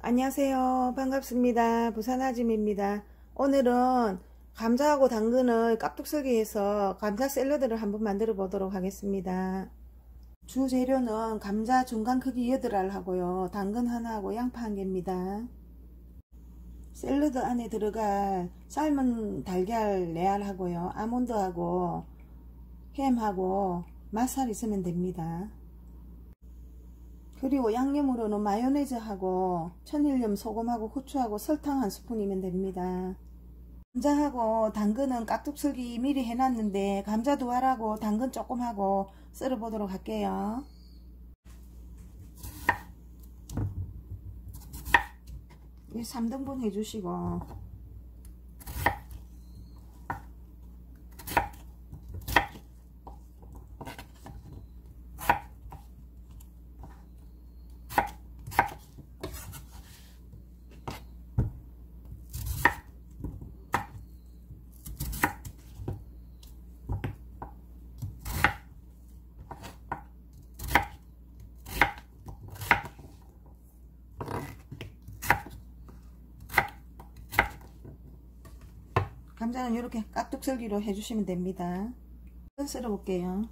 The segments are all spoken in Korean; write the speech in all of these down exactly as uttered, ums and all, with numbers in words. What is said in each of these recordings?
안녕하세요. 반갑습니다. 부산아짐입니다. 오늘은 감자하고 당근을 깍둑썰기해서 감자 샐러드를 한번 만들어 보도록 하겠습니다. 주 재료는 감자 중간 크기 여덟 알 하고요. 당근 하나 하고 양파 한 개입니다. 샐러드 안에 들어갈 삶은 달걀 네 알 하고요. 아몬드하고 햄하고 맛살 있으면 됩니다. 그리고 양념으로는 마요네즈하고 천일염 소금하고 후추하고 설탕 한 스푼이면 됩니다. 감자하고 당근은 깍둑썰기 미리 해놨는데 감자 두 알하고 당근 조금 하고 썰어 보도록 할게요. 삼 등분 해주시고 감자는 이렇게 깍둑썰기로 해주시면 됩니다. 썰어 볼게요.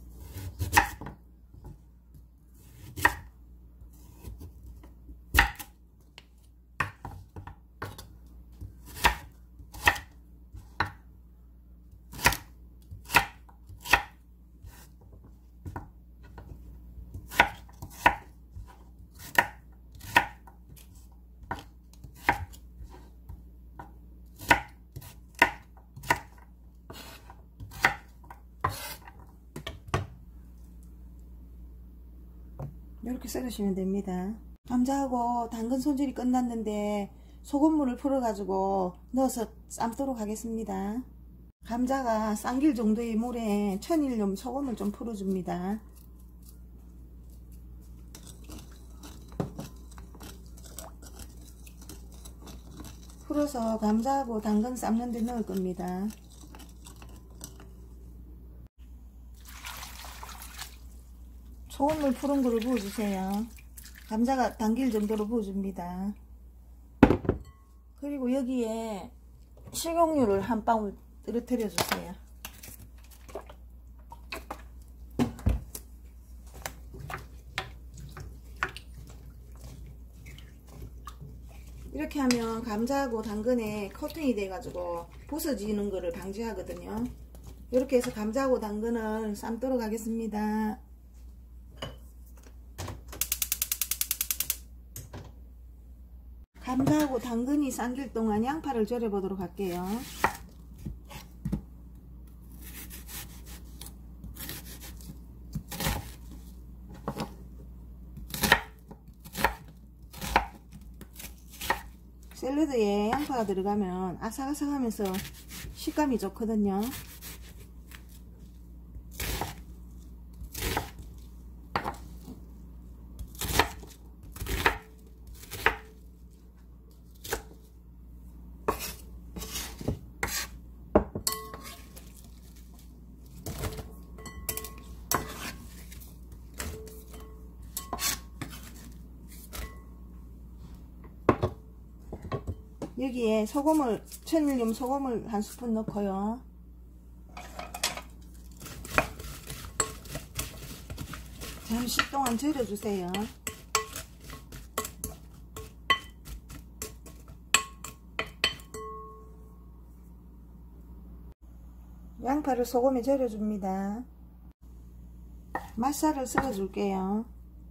이렇게 썰으시면 됩니다. 감자하고 당근 손질이 끝났는데 소금물을 풀어 가지고 넣어서 삶도록 하겠습니다. 감자가 삼킬 정도의 물에 천일염 소금을 좀 풀어 줍니다. 풀어서 감자하고 당근 삶는 데 넣을 겁니다. 소금물 푸른 거를 부어주세요. 감자가 당길 정도로 부어줍니다. 그리고 여기에 식용유를 한 방울 떨어뜨려 주세요. 이렇게 하면 감자하고 당근에 코팅이 돼 가지고 부서지는 거를 방지하거든요. 이렇게 해서 감자하고 당근을 삶도록 하겠습니다. 감자하고 당근이 삶길 동안 양파를 절여 보도록 할게요. 샐러드에 양파가 들어가면 아삭아삭하면서 식감이 좋거든요. 여기에 소금을, 천일염 소금을 한 스푼 넣고요. 잠시 동안 절여주세요. 양파를 소금에 절여줍니다. 맛살을 썰어줄게요.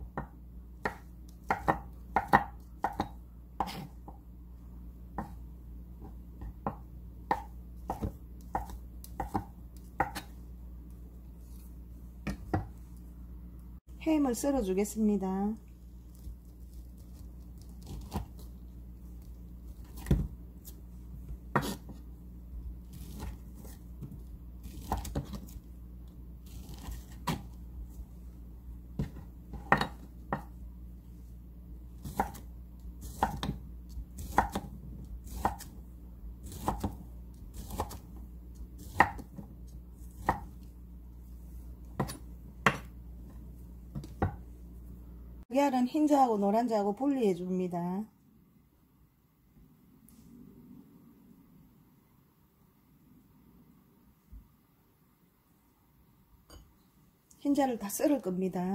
햄을 썰어 주겠습니다. 달걀은 흰자하고 노란자하고 분리해 줍니다. 흰자를 다 썰을 겁니다.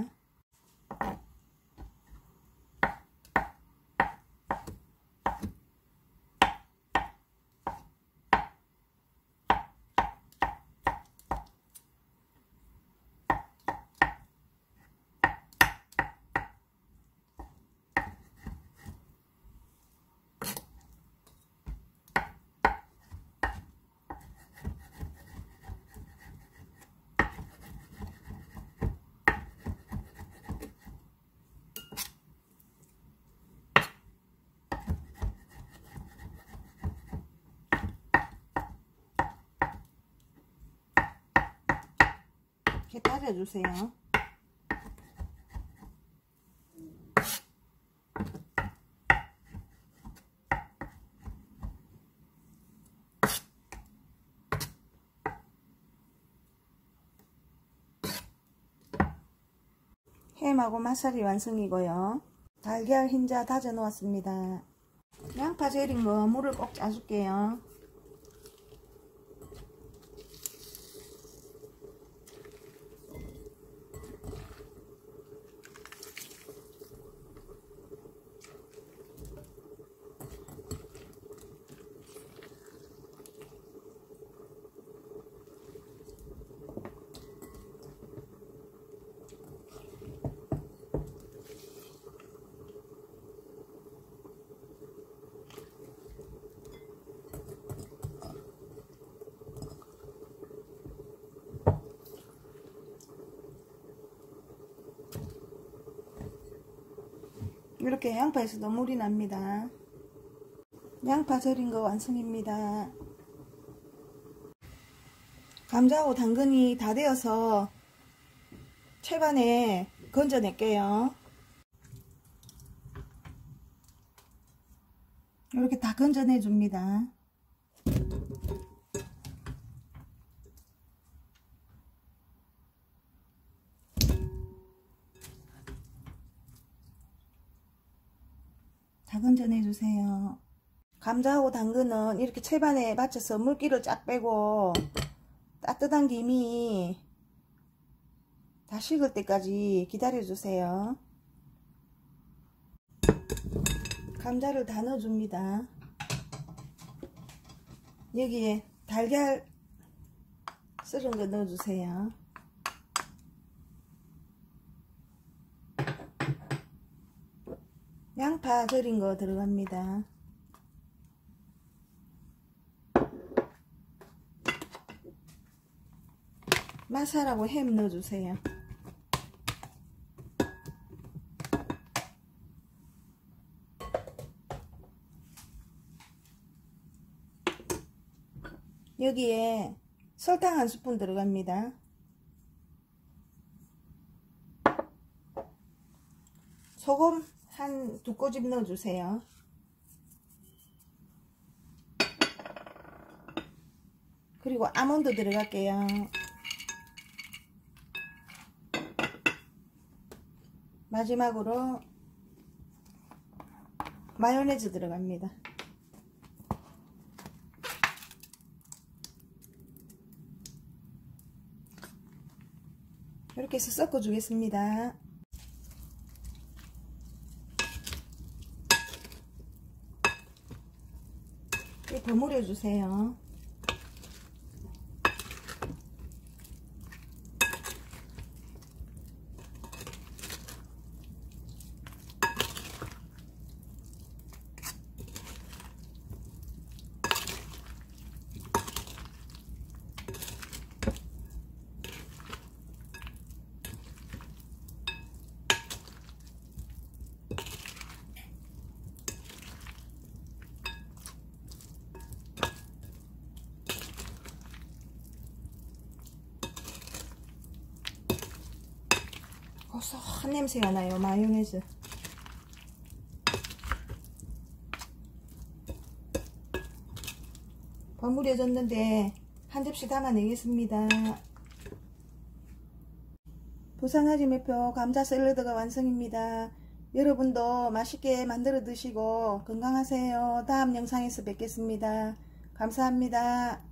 이렇게 다져주세요. 햄하고 맛살이 완성이고요. 달걀 흰자 다져 놓았습니다. 양파 절인 거 물을 꼭 짜줄게요. 이렇게 양파에서도 물이 납니다. 양파 절인 거 완성입니다. 감자하고 당근이 다 되어서 채반에 건져낼게요. 이렇게 다 건져내 줍니다. 다 건져내 주세요. 감자하고 당근은 이렇게 채반에 받쳐서 물기를 쫙 빼고 따뜻한 김이 다 식을 때까지 기다려 주세요. 감자를 다 넣어 줍니다. 여기에 달걀 썰은 거 넣어 주세요. 양파 절인 거 들어갑니다. 맛살하고 햄 넣어주세요. 여기에 설탕 한 스푼 들어갑니다. 소금 한 두 꼬집 넣어주세요. 그리고 아몬드 들어갈게요. 마지막으로 마요네즈 들어갑니다. 이렇게 해서 섞어 주겠습니다. 버무려 주세요. 고소한 냄새가 나요. 마요네즈. 버무려졌는데 한 접시 담아내겠습니다. 부산아지 매표 감자 샐러드가 완성입니다. 여러분도 맛있게 만들어 드시고 건강하세요. 다음 영상에서 뵙겠습니다. 감사합니다.